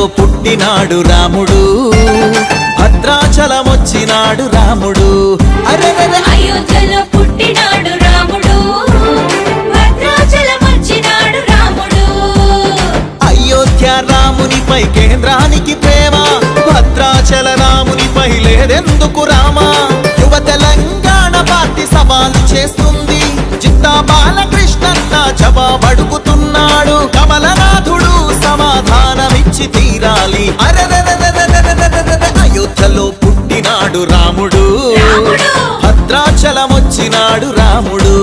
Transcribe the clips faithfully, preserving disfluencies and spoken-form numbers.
పుట్టినాడు రాముడు భద్రాచలమొచ్చినాడు రాముడు అరెరెరె అయోధ్యలో పుట్టినాడు రాముడు భద్రాచలమొచ్చినాడు రాముడు అయోధ్య రామునిపై కేంద్రానికి ప్రేమ భద్రాచల రామునిపై లేదెందుకు రామా యువ తెలంగాణ పార్టీ సవాలు చేస్తుంది చిత్తా బాలకృష్ణన్న జవాబడుగుతున్నాడు కమలనాథుడు సమాధానమిచ్చి తీరాలి అరెరెరెరెరెరెరెరెరెరె అయోధ్యలో పుట్టినాడు రాముడు భద్రాచలమొచ్చినాడు రాముడు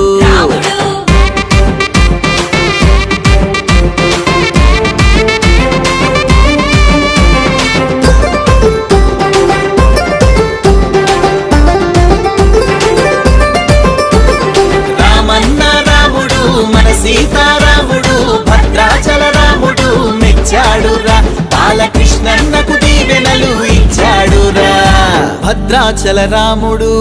రామన్న రాముడు మన సీతారాముడు భద్రాచల రాముడు మెచ్చాడురా బాలకృష్ణన్నకు దీవెనలు ఇచ్చాడురా భద్రాచల రాముడు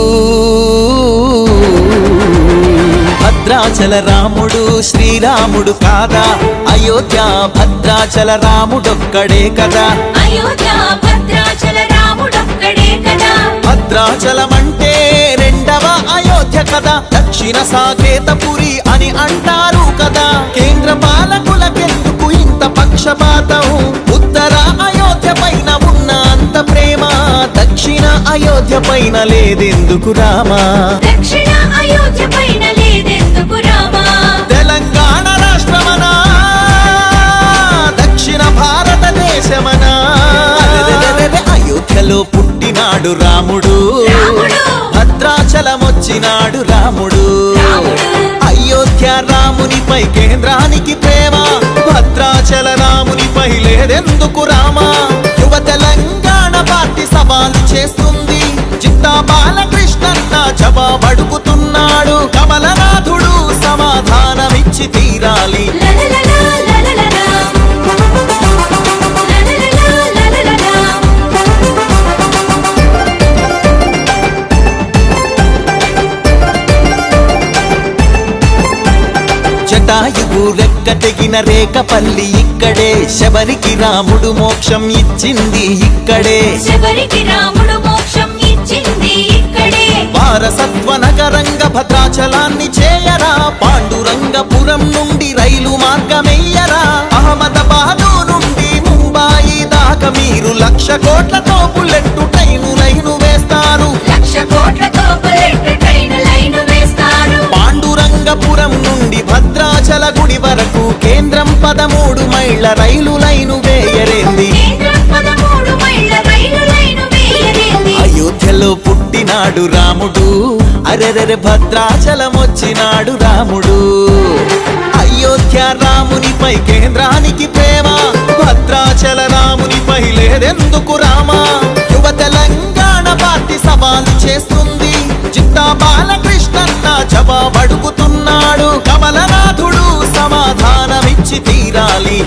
భద్రాచల రాముడు శ్రీరాముడు కాదా అయోధ్య భద్రాచల రాముడొక్కడే కదా అయోధ్య భద్రాచల రాముడొక్కడే కదా భద్రాచలమంటే రెండవ అయోధ్య కదా దక్షిణ సాకేతపురి అని అంటారు కదా కేంద్ర పాలకులకెందుకు ఇంత పక్షపాతం ఉత్తర అయోధ్య పైన ఉన్న అంత ప్రేమ దక్షిణ అయోధ్య పైన లేదెందుకు రామా దక్షిణ అయోధ్య పైన లేదెందుకు రామా తెలంగాణ రాష్ట్రమనా దక్షిణ భారతదేశమనా అయోధ్యలో పుట్టినాడు రాముడు భద్రాచలమొచ్చినాడు రాముడు అయోధ్య రామునిపై కేంద్రానికి ప్రేమ భద్రాచల రామునిపై లేదెందుకు రామా యువ తెలంగాణ పార్టీ సవాలు చేస్తుంది చిత్తా బాలకృష్ణన్న జవాబడుగుతున్నాడు కమలనాథుడు సమాధానమిచ్చి తీరాలి జటాయువు రెక్క తెగిన రేకపల్లి ఇక్కడే శబరికి రాముడు మోక్షం ఇచ్చింది ఇక్కడే శబరికి రాముడు మోక్షం ఇచ్చింది ఇక్కడే వారసత్వ నగరంగ భద్రాచలాన్ని చేయరా పాండురంగపురం నుండి రైలు మార్గమెయ్యరా అహ్మదాబాదు నుండి ముంబాయి దాకా మీరు లక్ష కోట్లతో బుల్లెట్టు ట్రైను లైను వేస్తారు లక్ష కోట్లతో బుల్లెట్ ట్రైన్ లైన్ వేస్తారు పాండురంగపురం నుండి భద్రాచల గుడి వరకు కేంద్రం పదమూడు మైళ్ళ రైలు లైను వేయరేంది కేంద్రం పదమూడు మైళ్ళ రైలు లైన్ వేయరేంది అయోధ్యలో పుట్టినాడు రాముడు అరెరెరె భద్రాచలమొచ్చినాడు రాముడు అయోధ్య రామునిపై కేంద్రానికి ప్రేమ భద్రాచల రామునిపై లేదెందుకు రామా యువ తెలంగాణ పార్టీ సవాలు చేస్తుంది చిత్తా బాలకృష్ణన్న జవాబడుగుతున్నాడు కమలనాథుడు సమాధానమిచ్చి తీరాలి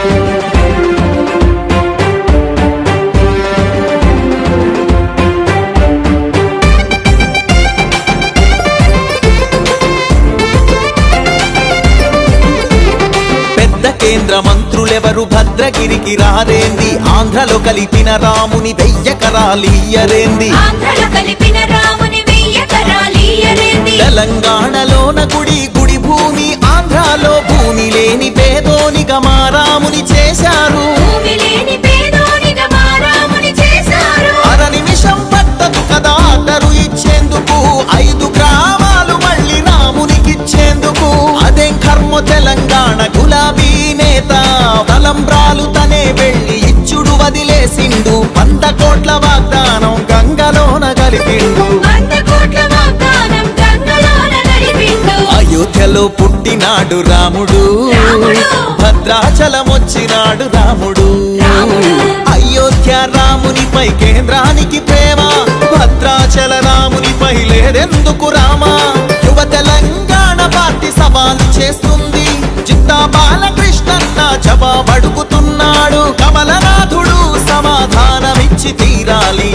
కేంద్ర మంత్రులెవరు భద్రగిరికి రారేంది ఆంధ్రలో కలిపిన రాముని వెయ్యకరాలియ్యరేంది ఆంధ్రలో కలిపిన రాముని వెయ్యకరాలియ్యరేంది తెలంగాణలోన గుడి గుడి భూమి ఆంధ్రాలో భూమి లేని పేదోనిగా మా రాముని చేశారు భూమి లేని పేదోనిగా మా రాముని చేశారు అర నిమిషం పట్టదు కదా ఆర్డరు ఇచ్చేందుకు ఐదు గ్రామాలు మళ్ళీ రామునికిచ్చేందుకు అదేం కర్మ తెలంగాణ గులాబీ నేత తలంబ్రాలు తనే వెళ్ళి ఇచ్చుడు వదిలేసిండు వంద కోట్ల వాగ్దానం గంగలోన కలిపిండు వంద కోట్ల వాగ్దానం గంగలోన కలిపిండు అయోధ్యలో పుట్టినాడు రాముడు భద్రాచలమొచ్చినాడు రాముడు అయోధ్య రామునిపై కేంద్రానికి ప్రేమ భద్రాచల రామునిపై లేదెందుకు రామా యువ తెలంగాణ పార్టీ సవాలు చేస్తుంది చిత్తా బాలకృష్ణన్న జవాబడుగుతున్నాడు కమలనాథుడు సమాధానమిచ్చి తీరాలి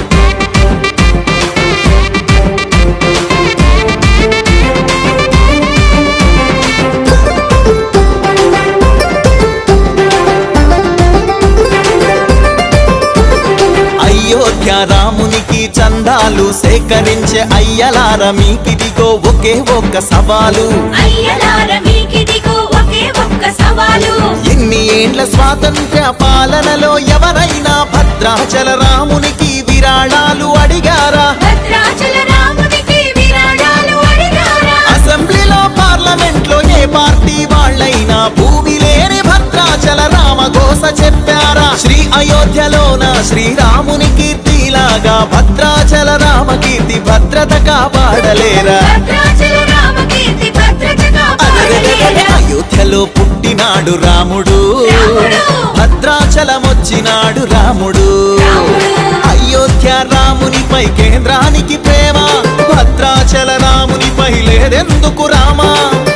చందాలు సేకరించే అయ్యలార మీకిదిగో ఒకే ఒక్క సవాలు అయ్యలార మీకిదిగో ఒకే ఒక్క సవాలు ఎన్ని ఏండ్ల స్వాతంత్ర్య పాలనలో ఎవరైనా భద్రాచల రామునికి విరాళాలు అడిగారా భద్రాచల రామునికి విరాళాలు అడిగారా అసెంబ్లీలో పార్లమెంట్ లో ఏ పార్టీ వాళ్ళైనా భూమి లేని భద్రాచల రామఘోష చెప్పారా శ్రీ అయోధ్యలోన శ్రీరాముని కీర్తిలాగా భద్రాచల రామకీర్తి భద్రత కాపాడలేరా భద్రాచల రామకీర్తి భద్రతగా పాడలేరా అయోధ్యలో పుట్టినాడు రాముడు రాముడు. భద్రాచలమొచ్చినాడు రాముడు రాముడు. అయోధ్య రామునిపై కేంద్రానికి ప్రేమ భద్రాచల రామునిపై లేదెందుకు రామా